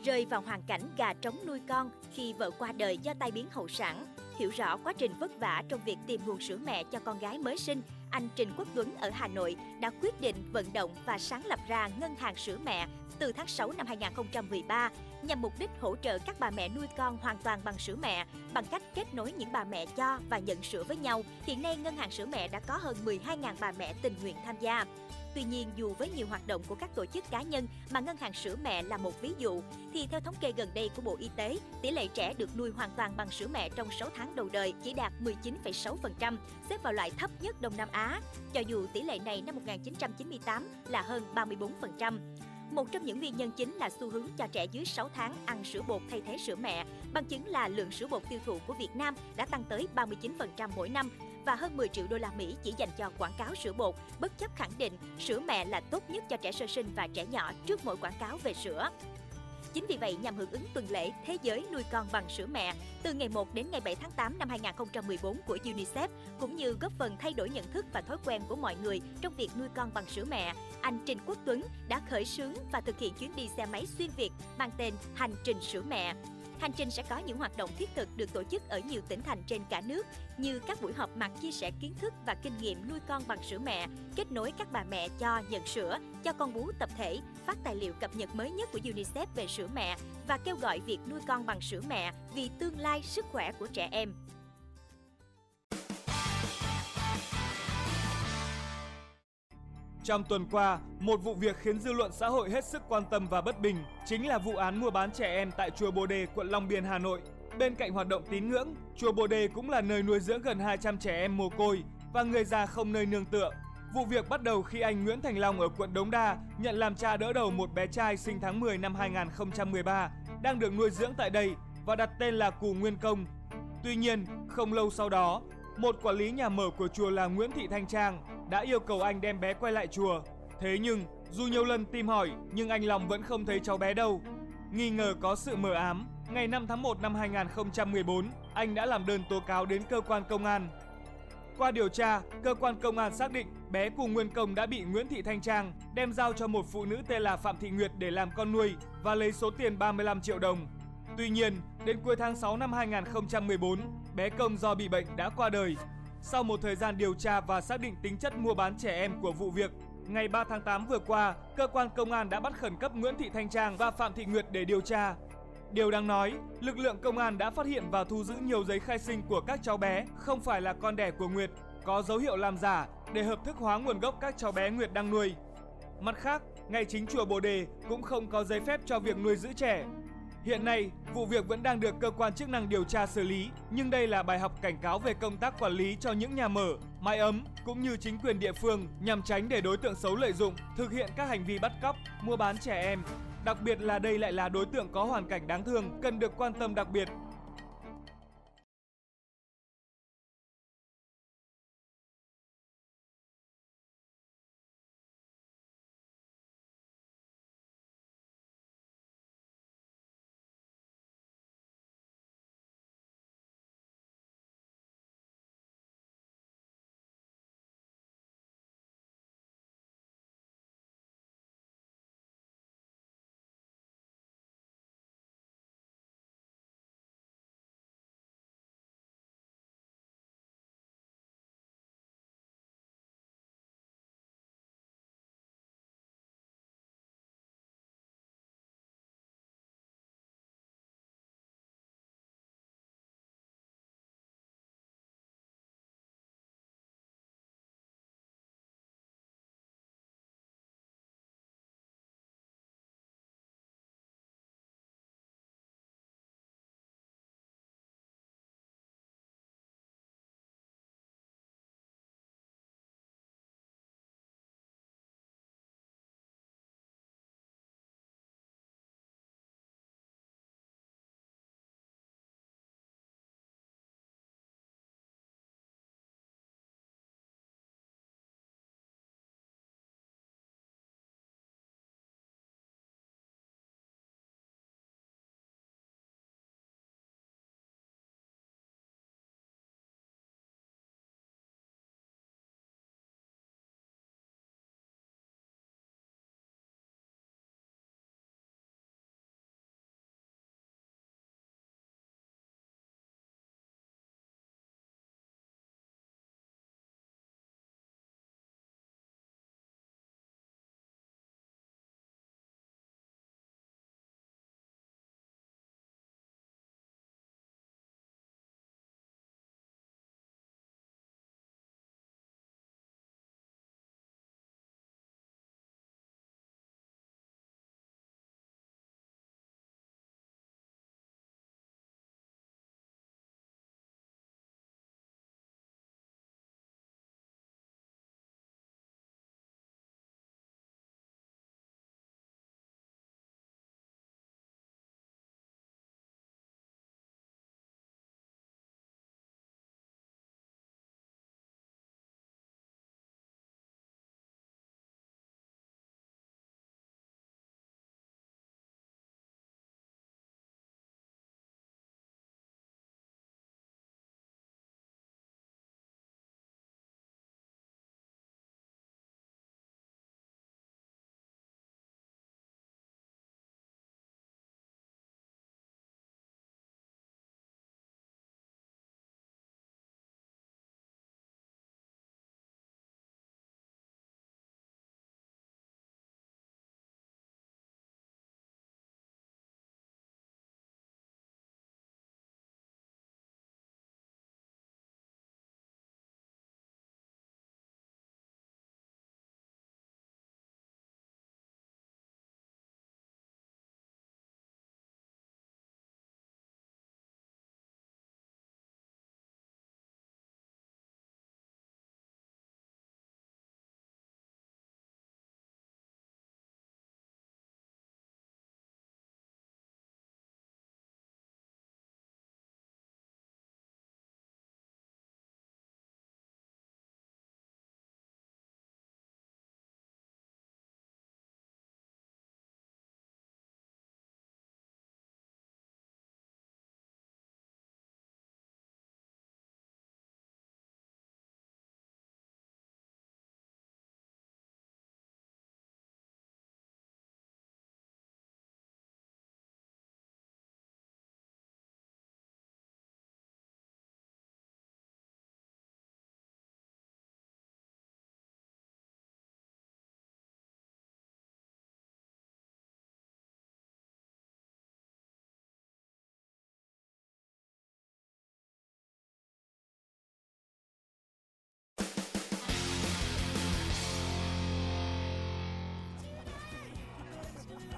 rơi vào hoàn cảnh gà trống nuôi con khi vợ qua đời do tai biến hậu sản. Hiểu rõ quá trình vất vả trong việc tìm nguồn sữa mẹ cho con gái mới sinh, anh Trình Quốc Tuấn ở Hà Nội đã quyết định vận động và sáng lập ra Ngân hàng Sữa Mẹ từ tháng 6 năm 2013 nhằm mục đích hỗ trợ các bà mẹ nuôi con hoàn toàn bằng sữa mẹ bằng cách kết nối những bà mẹ cho và nhận sữa với nhau. Hiện nay, Ngân hàng Sữa Mẹ đã có hơn 12.000 bà mẹ tình nguyện tham gia. Tuy nhiên, dù với nhiều hoạt động của các tổ chức cá nhân mà Ngân hàng Sữa Mẹ là một ví dụ, thì theo thống kê gần đây của Bộ Y tế, tỷ lệ trẻ được nuôi hoàn toàn bằng sữa mẹ trong 6 tháng đầu đời chỉ đạt 19,6%, xếp vào loại thấp nhất Đông Nam Á, cho dù tỷ lệ này năm 1998 là hơn 34%. Một trong những nguyên nhân chính là xu hướng cho trẻ dưới 6 tháng ăn sữa bột thay thế sữa mẹ, bằng chứng là lượng sữa bột tiêu thụ của Việt Nam đã tăng tới 39% mỗi năm và hơn 10 triệu đô la Mỹ chỉ dành cho quảng cáo sữa bột, bất chấp khẳng định sữa mẹ là tốt nhất cho trẻ sơ sinh và trẻ nhỏ trước mỗi quảng cáo về sữa. Chính vì vậy, nhằm hưởng ứng tuần lễ Thế giới nuôi con bằng sữa mẹ từ ngày 1 đến ngày 7 tháng 8 năm 2014 của UNICEF, cũng như góp phần thay đổi nhận thức và thói quen của mọi người trong việc nuôi con bằng sữa mẹ, anh Trình Quốc Tuấn đã khởi xướng và thực hiện chuyến đi xe máy xuyên Việt mang tên Hành trình sữa mẹ. Hành trình sẽ có những hoạt động thiết thực được tổ chức ở nhiều tỉnh thành trên cả nước, như các buổi họp mặt chia sẻ kiến thức và kinh nghiệm nuôi con bằng sữa mẹ, kết nối các bà mẹ cho nhận sữa, cho con bú tập thể, phát tài liệu cập nhật mới nhất của UNICEF về sữa mẹ và kêu gọi việc nuôi con bằng sữa mẹ vì tương lai sức khỏe của trẻ em. Trong tuần qua, một vụ việc khiến dư luận xã hội hết sức quan tâm và bất bình chính là vụ án mua bán trẻ em tại chùa Bồ Đề, quận Long Biên, Hà Nội. Bên cạnh hoạt động tín ngưỡng, chùa Bồ Đề cũng là nơi nuôi dưỡng gần 200 trẻ em mồ côi và người già không nơi nương tựa. Vụ việc bắt đầu khi anh Nguyễn Thành Long ở quận Đống Đa nhận làm cha đỡ đầu một bé trai sinh tháng 10 năm 2013 đang được nuôi dưỡng tại đây và đặt tên là Cù Nguyên Công. Tuy nhiên, không lâu sau đó, một quản lý nhà mở của chùa là Nguyễn Thị Thanh Trang đã yêu cầu anh đem bé quay lại chùa. Thế nhưng, dù nhiều lần tìm hỏi nhưng anh Long vẫn không thấy cháu bé đâu. Nghi ngờ có sự mờ ám, ngày 5 tháng 1 năm 2014, anh đã làm đơn tố cáo đến cơ quan công an. Qua điều tra, cơ quan công an xác định bé Cù Nguyên Công đã bị Nguyễn Thị Thanh Trang đem giao cho một phụ nữ tên là Phạm Thị Nguyệt để làm con nuôi và lấy số tiền 35 triệu đồng. Tuy nhiên, đến cuối tháng 6 năm 2014, bé Công do bị bệnh đã qua đời. Sau một thời gian điều tra và xác định tính chất mua bán trẻ em của vụ việc, ngày 3 tháng 8 vừa qua, cơ quan công an đã bắt khẩn cấp Nguyễn Thị Thanh Trang và Phạm Thị Nguyệt để điều tra. Điều đáng nói, lực lượng công an đã phát hiện và thu giữ nhiều giấy khai sinh của các cháu bé không phải là con đẻ của Nguyệt, có dấu hiệu làm giả để hợp thức hóa nguồn gốc các cháu bé Nguyệt đang nuôi. Mặt khác, ngay chính chùa Bồ Đề cũng không có giấy phép cho việc nuôi giữ trẻ. Hiện nay, vụ việc vẫn đang được cơ quan chức năng điều tra xử lý, nhưng đây là bài học cảnh cáo về công tác quản lý cho những nhà mở, mái ấm cũng như chính quyền địa phương nhằm tránh để đối tượng xấu lợi dụng, thực hiện các hành vi bắt cóc, mua bán trẻ em. Đặc biệt là đây lại là đối tượng có hoàn cảnh đáng thương, cần được quan tâm đặc biệt.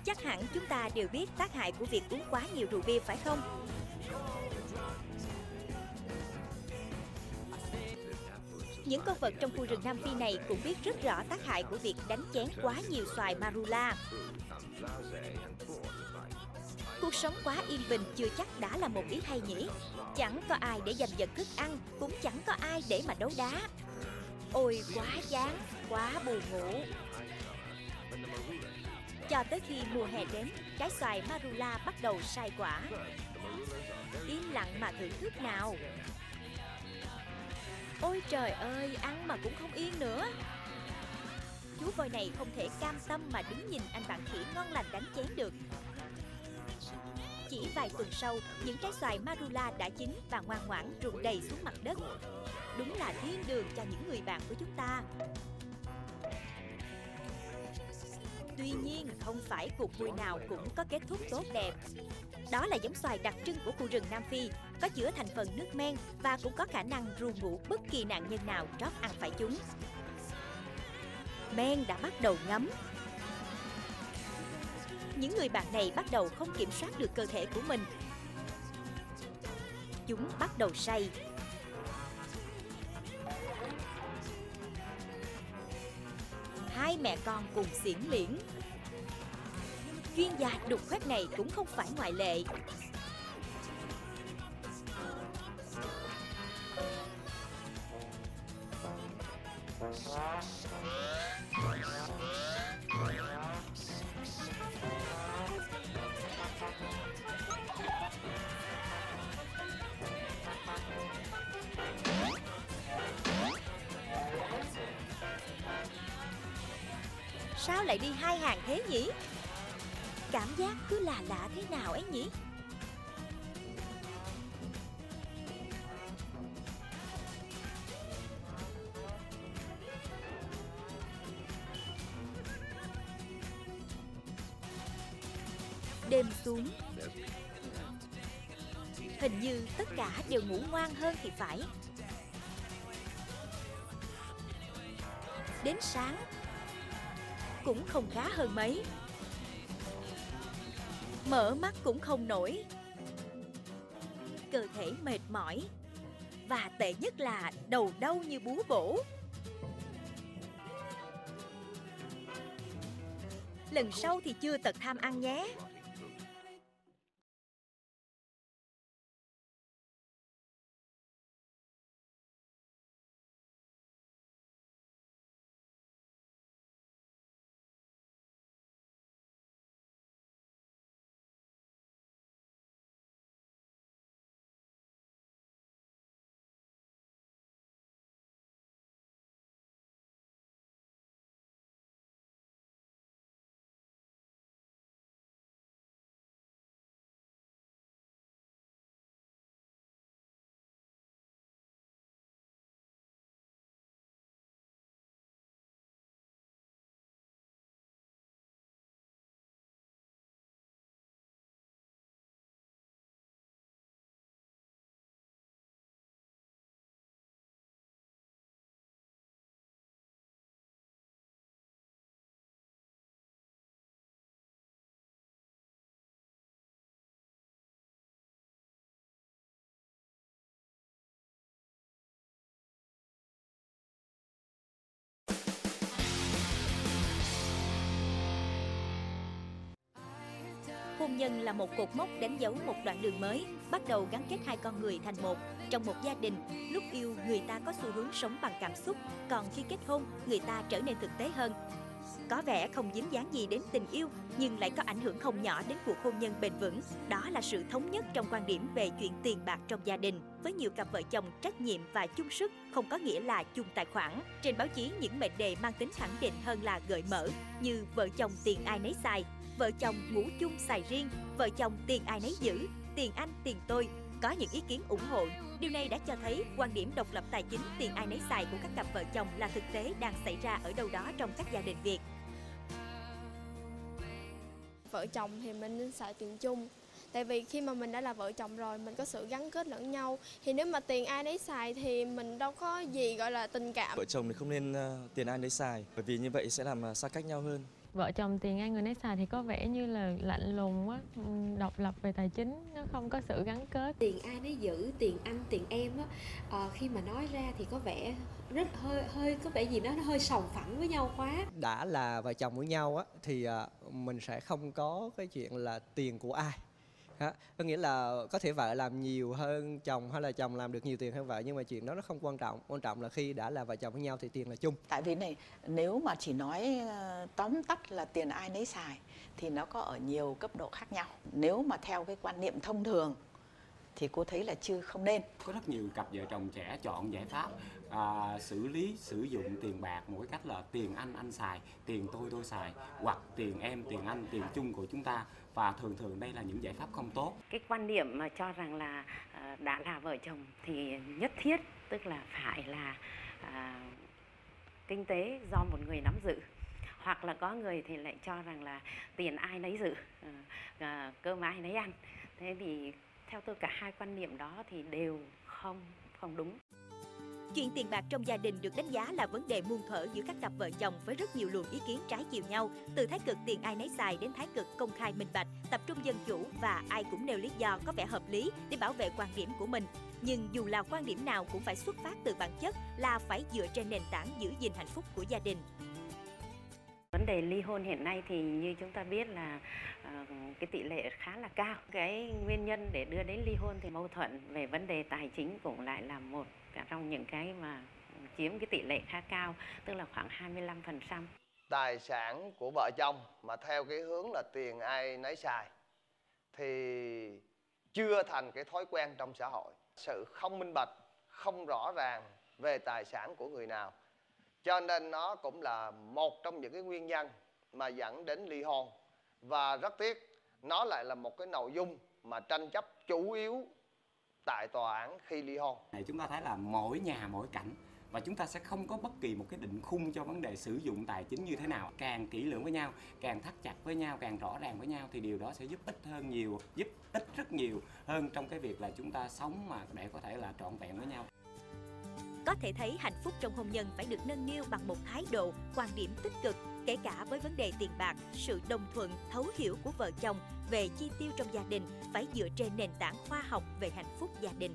Chắc hẳn chúng ta đều biết tác hại của việc uống quá nhiều rượu bia phải không? Những con vật trong khu rừng Nam Phi này cũng biết rất rõ tác hại của việc đánh chén quá nhiều xoài marula. Cuộc sống quá yên bình chưa chắc đã là một ý hay nhỉ? Chẳng có ai để giành giật thức ăn, cũng chẳng có ai để mà đấu đá. Ôi quá chán, quá buồn ngủ. Cho tới khi mùa hè đến, trái xoài marula bắt đầu sai quả. Im lặng mà thưởng thức nào. Ôi trời ơi, ăn mà cũng không yên nữa. Chú voi này không thể cam tâm mà đứng nhìn anh bạn khỉ ngon lành đánh chén được. Chỉ vài tuần sau, những trái xoài marula đã chín và ngoan ngoãn rụng đầy xuống mặt đất. Đúng là thiên đường cho những người bạn của chúng ta. Tuy nhiên, không phải cuộc vui nào cũng có kết thúc tốt đẹp. Đó là giống xoài đặc trưng của khu rừng Nam Phi, có chứa thành phần nước men và cũng có khả năng ru ngủ bất kỳ nạn nhân nào trót ăn phải chúng. Men đã bắt đầu ngấm. Những người bạn này bắt đầu không kiểm soát được cơ thể của mình. Chúng bắt đầu say. Hai mẹ con cùng xiển liễn. Chuyên gia đục khoét này cũng không phải ngoại lệ. Sao lại đi hai hàng thế nhỉ? Cảm giác cứ lạ lạ thế nào ấy nhỉ? Đêm xuống, hình như tất cả đều ngủ ngoan hơn thì phải. Đến sáng cũng không khá hơn mấy. Mở mắt cũng không nổi. Cơ thể mệt mỏi. Và tệ nhất là đầu đau như búa bổ. Lần sau thì chưa tật tham ăn nhé. Hôn nhân là một cột mốc đánh dấu một đoạn đường mới, bắt đầu gắn kết hai con người thành một. Trong một gia đình, lúc yêu người ta có xu hướng sống bằng cảm xúc, còn khi kết hôn, người ta trở nên thực tế hơn. Có vẻ không dính dáng gì đến tình yêu, nhưng lại có ảnh hưởng không nhỏ đến cuộc hôn nhân bền vững. Đó là sự thống nhất trong quan điểm về chuyện tiền bạc trong gia đình. Với nhiều cặp vợ chồng, trách nhiệm và chung sức không có nghĩa là chung tài khoản. Trên báo chí, những mệnh đề mang tính khẳng định hơn là gợi mở, như vợ chồng tiền ai nấy xài, vợ chồng ngủ chung xài riêng, vợ chồng tiền ai nấy giữ, tiền anh tiền tôi. Có những ý kiến ủng hộ. Điều này đã cho thấy quan điểm độc lập tài chính tiền ai nấy xài của các cặp vợ chồng là thực tế đang xảy ra ở đâu đó trong các gia đình Việt. Vợ chồng thì mình nên xài tiền chung. Tại vì khi mà mình đã là vợ chồng rồi, mình có sự gắn kết lẫn nhau. Thì nếu mà tiền ai nấy xài thì mình đâu có gì gọi là tình cảm. Vợ chồng thì không nên tiền ai nấy xài, bởi vì như vậy sẽ làm xa cách nhau hơn. Vợ chồng Tiền Ai Người Nấy Xài thì có vẻ như là lạnh lùng á, độc lập về tài chính, nó không có sự gắn kết. Tiền ai nấy giữ, tiền anh, tiền em á, khi mà nói ra thì có vẻ rất hơi có vẻ gì đó nó hơi sòng phẳng với nhau quá. Đã là vợ chồng với nhau á thì mình sẽ không có cái chuyện là tiền của ai. Có nghĩa là có thể vợ làm nhiều hơn chồng hay là chồng làm được nhiều tiền hơn vợ, nhưng mà chuyện đó nó không quan trọng. Quan trọng là khi đã là vợ chồng với nhau thì tiền là chung. Tại vì này, nếu mà chỉ nói tóm tắt là tiền ai nấy xài thì nó có ở nhiều cấp độ khác nhau. Nếu mà theo cái quan niệm thông thường thì cô thấy là không nên. Có rất nhiều cặp vợ chồng trẻ chọn giải pháp xử lý sử dụng tiền bạc một cái cách là tiền anh xài, tiền tôi xài, hoặc tiền em, tiền anh, tiền chung của chúng ta. Và thường đây là những giải pháp không tốt. Cái quan điểm mà cho rằng là đã là vợ chồng thì nhất thiết, tức là phải là kinh tế do một người nắm giữ. Hoặc là có người thì lại cho rằng là tiền ai nấy giữ, cơm ai nấy ăn. Thế thì theo tôi cả hai quan niệm đó thì đều không đúng. Chuyện tiền bạc trong gia đình được đánh giá là vấn đề muôn thuở giữa các cặp vợ chồng với rất nhiều luồng ý kiến trái chiều nhau, từ thái cực tiền ai nấy xài đến thái cực công khai minh bạch, tập trung dân chủ, và ai cũng nêu lý do có vẻ hợp lý để bảo vệ quan điểm của mình. Nhưng dù là quan điểm nào cũng phải xuất phát từ bản chất là phải dựa trên nền tảng giữ gìn hạnh phúc của gia đình. Vấn đề ly hôn hiện nay thì như chúng ta biết là cái tỷ lệ khá là cao. Cái nguyên nhân để đưa đến ly hôn thì mâu thuẫn về vấn đề tài chính cũng lại là một trong những cái mà chiếm cái tỷ lệ khá cao, tức là khoảng 25%. Tài sản của vợ chồng mà theo cái hướng là tiền ai nấy xài thì chưa thành cái thói quen trong xã hội. Sự không minh bạch, không rõ ràng về tài sản của người nào, cho nên nó cũng là một trong những cái nguyên nhân mà dẫn đến ly hôn. Và rất tiếc, nó lại là một cái nội dung mà tranh chấp chủ yếu tại tòa án khi ly hôn. Chúng ta thấy là mỗi nhà mỗi cảnh, và chúng ta sẽ không có bất kỳ một cái định khung cho vấn đề sử dụng tài chính như thế nào. Càng kỹ lưỡng với nhau, càng thắt chặt với nhau, càng rõ ràng với nhau thì điều đó sẽ giúp ích rất nhiều hơn trong cái việc là chúng ta sống mà để có thể là trọn vẹn với nhau. Có thể thấy hạnh phúc trong hôn nhân phải được nâng niu bằng một thái độ, quan điểm tích cực, kể cả với vấn đề tiền bạc. Sự đồng thuận, thấu hiểu của vợ chồng về chi tiêu trong gia đình phải dựa trên nền tảng khoa học về hạnh phúc gia đình.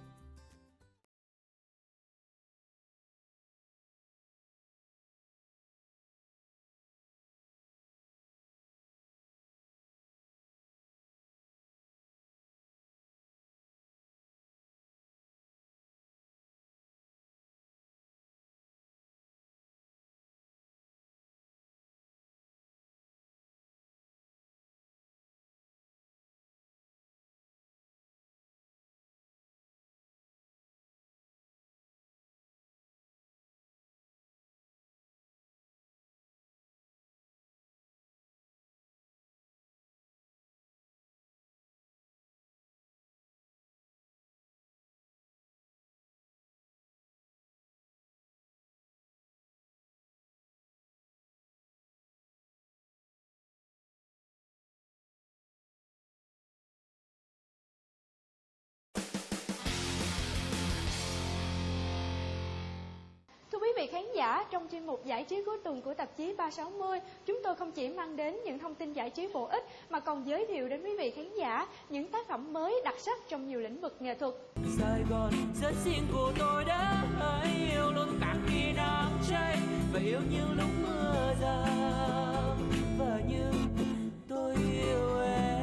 Thưa quý vị khán giả, trong chuyên mục giải trí cuối tuần của tạp chí 360, chúng tôi không chỉ mang đến những thông tin giải trí bổ ích mà còn giới thiệu đến quý vị khán giả những tác phẩm mới đặc sắc trong nhiều lĩnh vực nghệ thuật. Sài Gòn rất riêng của tôi đã yêu luôn cả khi nắng cháy, và yêu như lúc mưa rơi, và như tôi yêu em.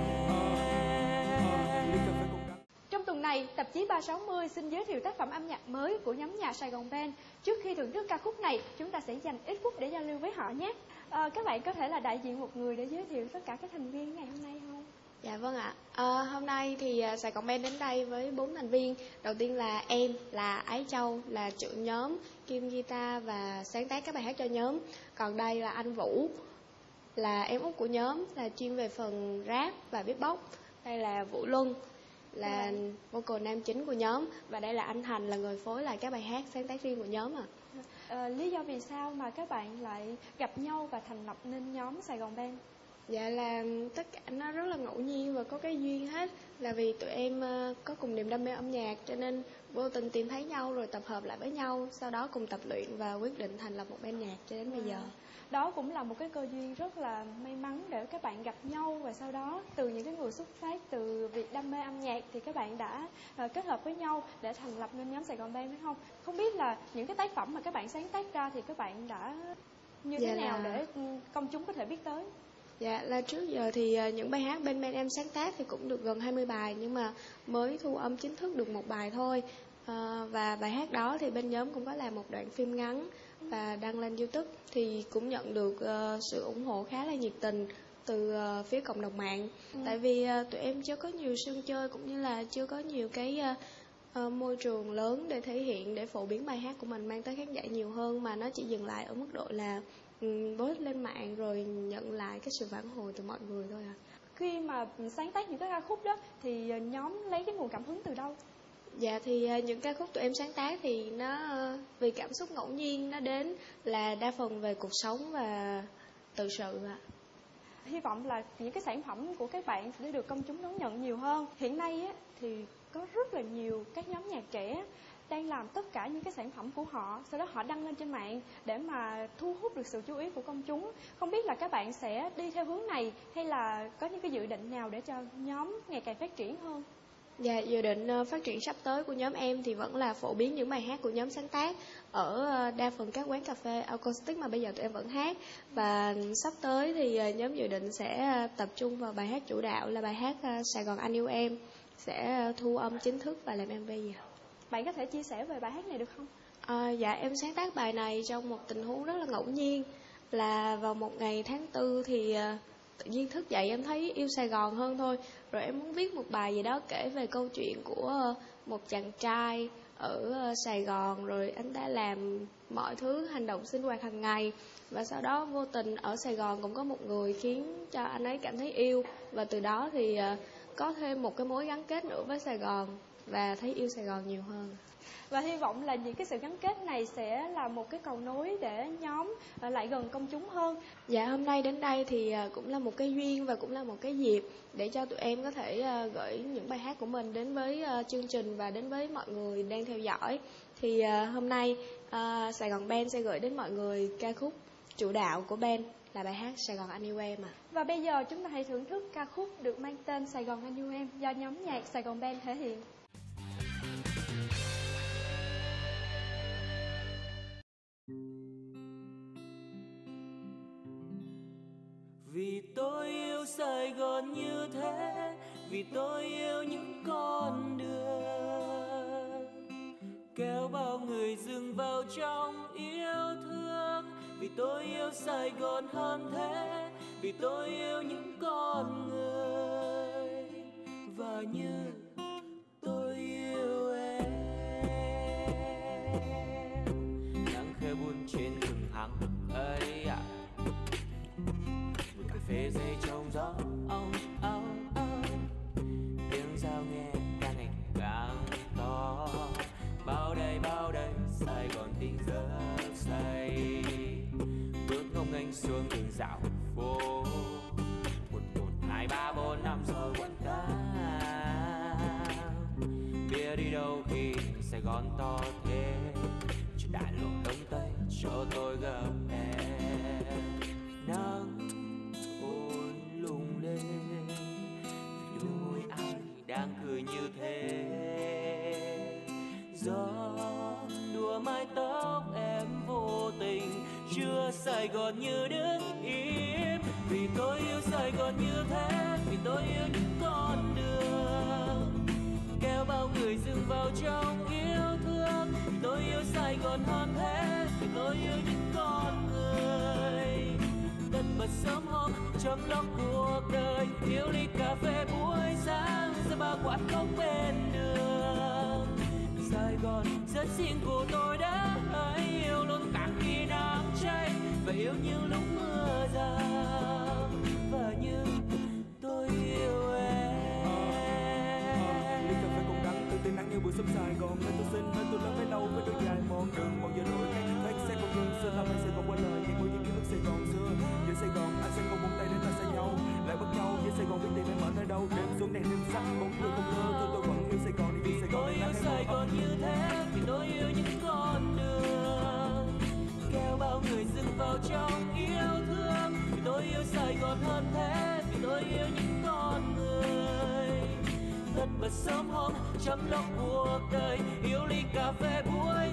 Trong tuần này, tạp chí 360 xin giới thiệu tác phẩm âm nhạc mới của nhóm nhạc Sài Gòn Band. Trước khi thưởng thức ca khúc này, chúng ta sẽ dành ít phút để giao lưu với họ nhé. Các bạn có thể là đại diện một người để giới thiệu tất cả các thành viên ngày hôm nay không? Dạ vâng ạ. Hôm nay thì Sài Gòn Band đến đây với 4 thành viên. Đầu tiên là em, là Ái Châu, là trưởng nhóm, kim guitar và sáng tác các bài hát cho nhóm. Còn đây là anh Vũ, là em út của nhóm, là chuyên về phần rap và beatbox. Đây là Vũ Luân, là vocal nam chính của nhóm. Và đây là anh Thành, là người phối lại các bài hát sáng tác riêng của nhóm ạ. Lý do vì sao mà các bạn lại gặp nhau và thành lập nên nhóm Sài Gòn Band? Dạ là tất cả nó rất là ngẫu nhiên và có cái duyên hết. Là vì tụi em có cùng niềm đam mê âm nhạc, cho nên vô tình tìm thấy nhau rồi tập hợp lại với nhau. Sau đó cùng tập luyện và quyết định thành lập một band nhạc cho đến bây giờ. đó cũng là một cái cơ duyên rất là may mắn để các bạn gặp nhau, và sau đó từ những cái người xuất phát từ việc đam mê âm nhạc thì các bạn đã kết hợp với nhau để thành lập nên nhóm Sài Gòn Band, phải không? Không biết là những cái tác phẩm mà các bạn sáng tác ra thì các bạn đã như thế nào để công chúng có thể biết tới? Dạ, là trước giờ thì những bài hát bên em sáng tác thì cũng được gần 20 bài, nhưng mà mới thu âm chính thức được một bài thôi. Và bài hát đó thì bên nhóm cũng có làm một đoạn phim ngắn và đăng lên YouTube, thì cũng nhận được sự ủng hộ khá là nhiệt tình từ phía cộng đồng mạng. Tại vì tụi em chưa có nhiều sân chơi cũng như là chưa có nhiều cái môi trường lớn để thể hiện, để phổ biến bài hát của mình mang tới khán giả nhiều hơn, mà nó chỉ dừng lại ở mức độ là post lên mạng rồi nhận lại cái sự phản hồi từ mọi người thôi à. Khi mà sáng tác những cái ca khúc đó thì nhóm lấy cái nguồn cảm hứng từ đâu? Dạ thì những ca khúc tụi em sáng tác thì nó vì cảm xúc ngẫu nhiên, nó đến là đa phần về cuộc sống và tự sự ạ. Hy vọng là những cái sản phẩm của các bạn sẽ được công chúng đón nhận nhiều hơn. Hiện nay á, thì có rất là nhiều các nhóm nhạc trẻ đang làm tất cả những cái sản phẩm của họ, sau đó họ đăng lên trên mạng để mà thu hút được sự chú ý của công chúng. Không biết là các bạn sẽ đi theo hướng này hay là có những cái dự định nào để cho nhóm ngày càng phát triển hơn? Dạ, dự định phát triển sắp tới của nhóm em thì vẫn là phổ biến những bài hát của nhóm sáng tác ở đa phần các quán cà phê acoustic mà bây giờ tụi em vẫn hát. Và sắp tới thì nhóm dự định sẽ tập trung vào bài hát chủ đạo là bài hát Sài Gòn Anh Yêu Em, sẽ thu âm chính thức và làm MV gì. Bạn có thể chia sẻ về bài hát này được không? Dạ, em sáng tác bài này trong một tình huống rất là ngẫu nhiên, là vào một ngày tháng 4 thì tự nhiên thức dậy em thấy yêu Sài Gòn hơn thôi. Rồi em muốn viết một bài gì đó kể về câu chuyện của một chàng trai ở Sài Gòn, rồi anh ta làm mọi thứ hành động sinh hoạt hàng ngày, và sau đó vô tình ở Sài Gòn cũng có một người khiến cho anh ấy cảm thấy yêu, và từ đó thì có thêm một cái mối gắn kết nữa với Sài Gòn và thấy yêu Sài Gòn nhiều hơn. Và hy vọng là những cái sự gắn kết này sẽ là một cái cầu nối để nhóm lại gần công chúng hơn. Dạ, hôm nay đến đây thì cũng là một cái duyên và cũng là một cái dịp để cho tụi em có thể gửi những bài hát của mình đến với chương trình và đến với mọi người đang theo dõi. Thì hôm nay Sài Gòn Band sẽ gửi đến mọi người ca khúc chủ đạo của band là bài hát Sài Gòn Anh Yêu Em ạ. Và bây giờ chúng ta hãy thưởng thức ca khúc được mang tên Sài Gòn Anh Yêu Em do nhóm nhạc Sài Gòn Band thể hiện. Vì tôi yêu Sài Gòn như thế, vì tôi yêu những con đường kéo bao người dừng vào trong yêu thương. Vì tôi yêu Sài Gòn hơn thế, vì tôi yêu những con người và như tôi yêu em. Nắng khẽ buồn trên rừng hằng ấy ạ, cà phê dây trong gió ong ong ong, tiếng dao nghe càng ngày càng to. Bao đây Sài Gòn tình rất say, bước ngông nghênh xuống đường dạo phố. 1, 2, 3, 4, 5 rồi quần cao. Biết đi đâu khi Sài Gòn to thế, trên đại lộ Đông Tây cho tôi gặp em. Nắng lên vì đôi môi ai đang cười như thế. Gió đùa mái tóc em vô tình, chưa Sài Gòn như đứng im. Vì tôi yêu Sài Gòn như thế, vì tôi yêu những con đường kéo bao người dừng vào trong yêu thương. Vì tôi yêu Sài Gòn hơn thế, vì tôi yêu những con người tất bật sớm hôm chăm lo cuộc đời. Yêu ly cà phê buổi sáng giữa ba quán cốc bên đường. Sài Gòn rất riêng của tôi đã yêu luôn cả khi nắng cháy, và yêu như lúc mưa rào, và như tôi yêu em. Ly cà phê còn đắng từ tiếng nắng như buổi sớm Sài Gòn. Nơi tôi sinh, nơi tôi lớn với đâu với đôi dài mòn đường. Một giờ nổi ngày thấy xe còn ngừng xưa làm anh Sài Gòn qua lời những những ký ức Sài Gòn xưa. Giờ Sài Gòn anh sẽ không buông tay để ta xa nhau, lại bắt nhau với Sài Gòn biết tìm em ở nơi đâu. Đêm xuống đèn đêm sắc bóng người không ngơ, tôi vẫn yêu Sài Gòn đi Sài Gòn. Tôi yêu Sài Gòn như thế, vì tôi yêu những con đường kéo bao người dừng vào trong yêu còn hơn thế, vì tôi yêu những con người. Tất bật sớm hôm chăm lo cuộc đời, yêu ly cà phê buổi